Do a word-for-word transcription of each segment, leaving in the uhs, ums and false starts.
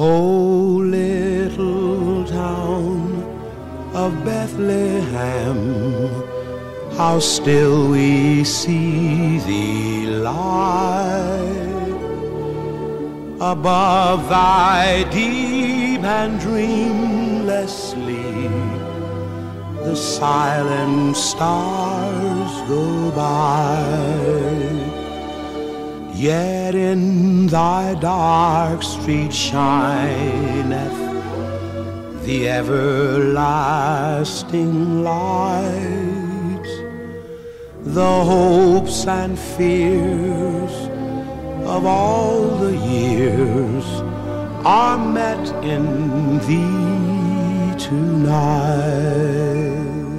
O little town of Bethlehem, how still we see thee lie above thy deep and dreamless sleep. The silent stars go by, yet in thy dark street shineth the everlasting light. The hopes and fears of all the years are met in thee tonight.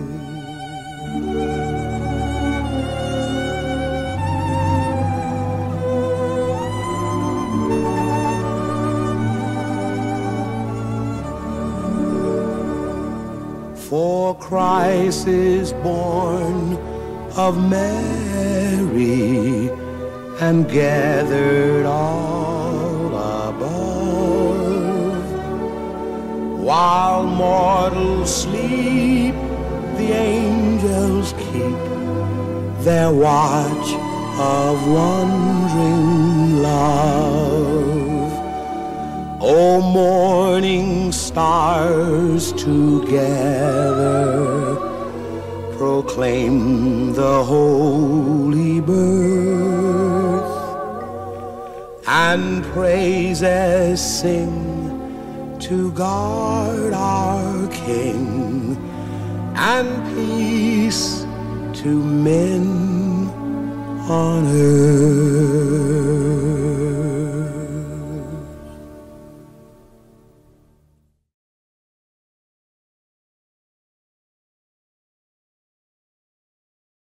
For Christ is born of Mary and gathered all above. While mortals sleep, the angels keep their watch of wondering love. O morning stars together proclaim the holy birth, and praises sing to God our King, and peace to men on earth.